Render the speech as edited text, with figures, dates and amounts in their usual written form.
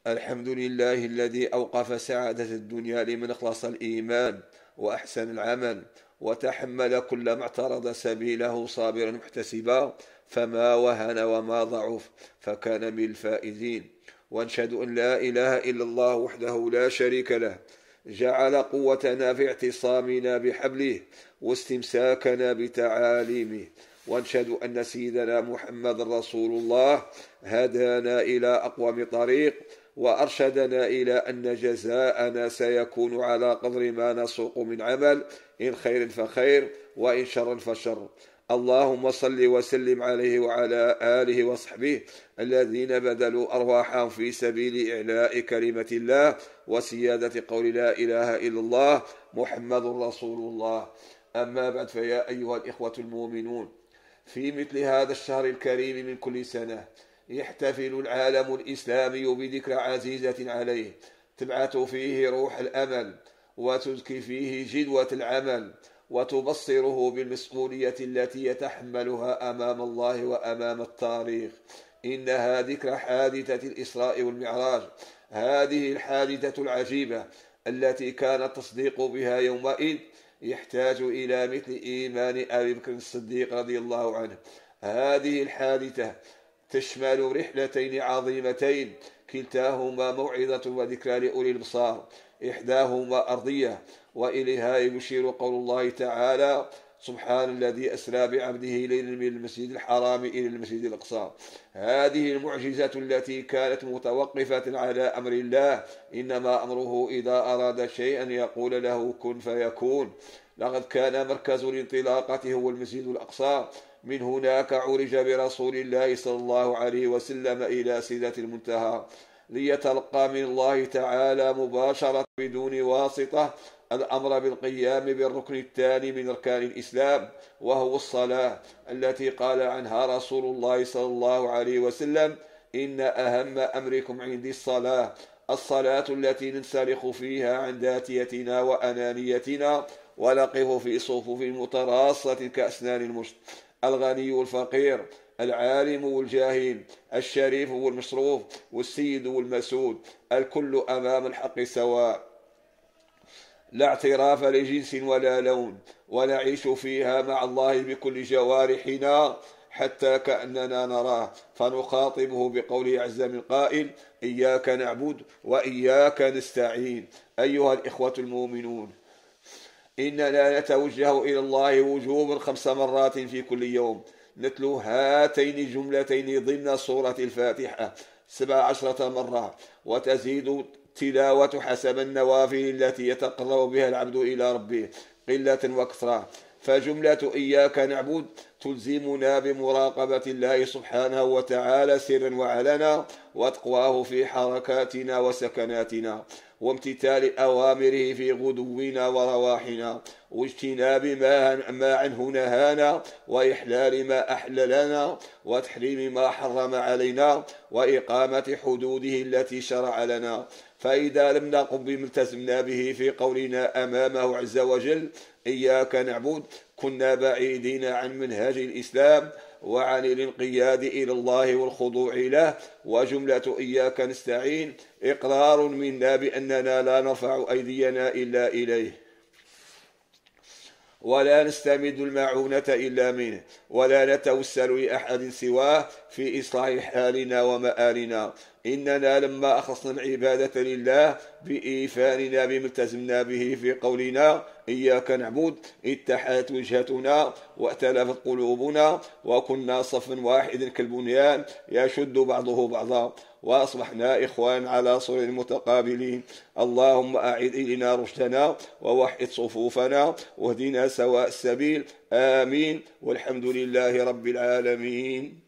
الحمد لله الذي أوقف سعادة الدنيا لمن أخلص الإيمان وأحسن العمل وتحمل كل ما اعترض سبيله صابرا محتسبا، فما وهن وما ضعف فكان من الفائزين. وانشهد أن لا إله إلا الله وحده لا شريك له، جعل قوتنا في اعتصامنا بحبله واستمساكنا بتعاليمه. وانشهد أن سيدنا محمد رسول الله هدانا إلى أقوم طريق وأرشدنا إلى أن جزاءنا سيكون على قدر ما نسوق من عمل، إن خير فخير وإن شر فشر. اللهم صل وسلم عليه وعلى آله وصحبه الذين بذلوا أرواحهم في سبيل إعلاء كلمة الله وسيادة قول لا إله إلا الله محمد رسول الله. أما بعد، فيا أيها الإخوة المؤمنون، في مثل هذا الشهر الكريم من كل سنة يحتفل العالم الإسلامي بذكرى عزيزة عليه تبعث فيه روح الأمل وتزكي فيه جدوة العمل وتبصره بالمسؤولية التي يتحملها أمام الله وأمام التاريخ. إنها ذكرى حادثة الإسراء والمعراج، هذه الحادثة العجيبة التي كان التصديق بها يومئذ يحتاج إلى مثل إيمان أبي بكر الصديق رضي الله عنه. هذه الحادثة تشمل رحلتين عظيمتين، كلتاهما موعظة وذكرى لأولي البصار، إحداهما أرضية وإليها يشير قول الله تعالى: سبحان الذي أسرى بعبده ليلا من المسجد الحرام إلى المسجد الأقصى. هذه المعجزة التي كانت متوقفة على أمر الله، إنما أمره إذا أراد شيئا يقول له كن فيكون. لقد كان مركز الانطلاقة هو المسجد الأقصى، من هناك عرج برسول الله صلى الله عليه وسلم إلى سدرة المنتهى ليتلقى من الله تعالى مباشرة بدون واسطة الأمر بالقيام بالركن الثاني من أركان الإسلام، وهو الصلاة، التي قال عنها رسول الله صلى الله عليه وسلم: إن أهم أمركم عندي الصلاة التي ننسلخ فيها عن ذاتيتنا وأنانيتنا ونقف في صفوف متراصة كأسنان المشط، الغني والفقير، العالم والجاهل، الشريف والمشروف، والسيد والمسود، الكل أمام الحق سواء، لا اعتراف لجنس ولا لون، ونعيش فيها مع الله بكل جوارحنا حتى كأننا نراه، فنخاطبه بقوله عز من قائل: إياك نعبد وإياك نستعين. أيها الإخوة المؤمنون، إننا نتوجه إلى الله وجوبا 5 مرات في كل يوم، نتلو هاتين الجملتين ضمن سورة الفاتحة 17 مرة، وتزيد تلاوة حسب النوافل التي يتقرب بها العبد إلى ربه قلة وكثرة. فجملة إياك نعبد تلزمنا بمراقبة الله سبحانه وتعالى سرا وعلنا، وتقواه في حركاتنا وسكناتنا، وامتثال أوامره في غدونا ورواحنا، واجتناب ما عنه نهانا، وإحلال ما أحل لنا، وتحريم ما حرم علينا، وإقامة حدوده التي شرع لنا. فإذا لم نقم بما التزمنا به في قولنا أمامه عز وجل إياك نعبد، كنا بعيدين عن منهج الإسلام وعن الانقياد إلى الله والخضوع له. وجملة إياك نستعين إقرار منا بأننا لا نرفع أيدينا إلا إليه، ولا نستمد المعونة إلا منه، ولا نتوسل لأحد سواه في إصلاح حالنا ومآلنا. إننا لما أخلصنا العبادة لله بإيفاننا بما التزمنا به في قولنا إياك نعبد اتحدت وجهتنا وائتلفت قلوبنا، وكنا صفا واحد كالبنيان يشد بعضه بعضا، وأصبحنا إخوان على سرر متقابلين. اللهم أعد إلينا رشدنا ووحد صفوفنا واهدنا سواء السبيل، آمين، والحمد لله رب العالمين.